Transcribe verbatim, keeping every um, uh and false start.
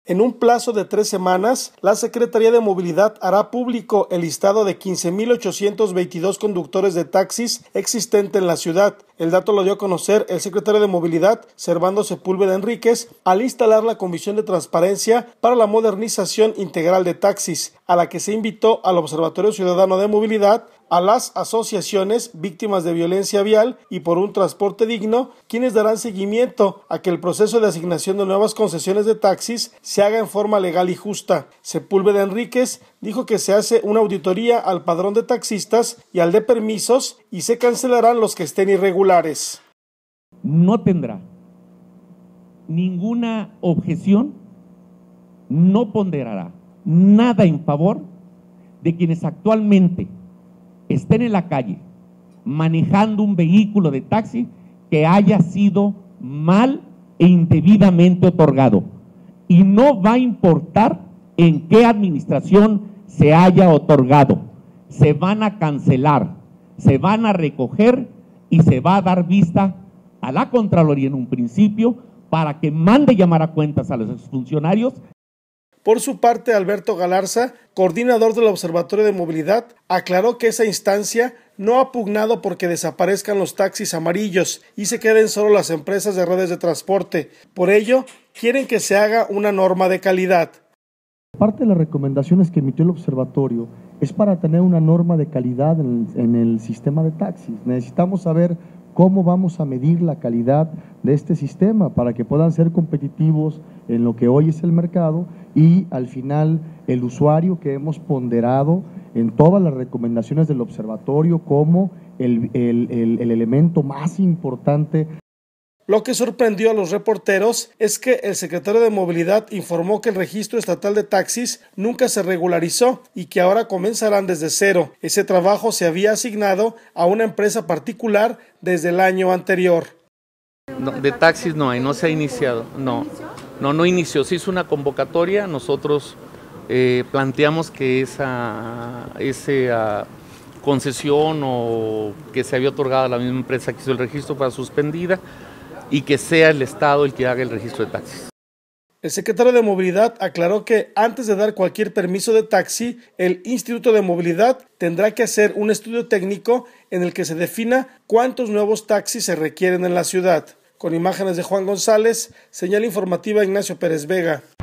En un plazo de tres semanas, la Secretaría de Movilidad hará público el listado de quince mil ochocientos veintidós conductores de taxis existente en la ciudad. El dato lo dio a conocer el secretario de Movilidad, Servando Sepúlveda Enríquez, al instalar la Comisión de Transparencia para la Modernización Integral de Taxis, a la que se invitó al Observatorio Ciudadano de Movilidad, a las asociaciones víctimas de violencia vial y por un transporte digno, quienes darán seguimiento a que el proceso de asignación de nuevas concesiones de taxis se haga en forma legal y justa. Sepúlveda Enríquez dijo que se hace una auditoría al padrón de taxistas y al de permisos y se cancelarán los que estén irregulares. No tendrá ninguna objeción, no ponderará nada en favor de quienes actualmente estén en la calle manejando un vehículo de taxi que haya sido mal e indebidamente otorgado. Y no va a importar en qué administración se haya otorgado. Se van a cancelar, se van a recoger y se va a dar vista a la Contraloría en un principio para que mande llamar a cuentas a los exfuncionarios. Por su parte, Alberto Galarza, coordinador del Observatorio de Movilidad, aclaró que esa instancia no ha pugnado porque desaparezcan los taxis amarillos y se queden solo las empresas de redes de transporte. Por ello, quieren que se haga una norma de calidad. Parte de las recomendaciones que emitió el observatorio es para tener una norma de calidad en el, en el sistema de taxis. Necesitamos saber cómo vamos a medir la calidad de este sistema para que puedan ser competitivos en lo que hoy es el mercado y al final el usuario que hemos ponderado en todas las recomendaciones del observatorio como el, el, el, el elemento más importante. Lo que sorprendió a los reporteros es que el secretario de Movilidad informó que el registro estatal de taxis nunca se regularizó y que ahora comenzarán desde cero. Ese trabajo se había asignado a una empresa particular desde el año anterior. No, de taxis no hay, no se ha iniciado, no, no, no inició, se hizo una convocatoria, nosotros eh, planteamos que esa, esa concesión o que se había otorgado a la misma empresa que hizo el registro fuera suspendida y que sea el Estado el que haga el registro de taxis. El secretario de Movilidad aclaró que antes de dar cualquier permiso de taxi, el Instituto de Movilidad tendrá que hacer un estudio técnico en el que se defina cuántos nuevos taxis se requieren en la ciudad. Con imágenes de Juan González, señal informativa Ignacio Pérez Vega.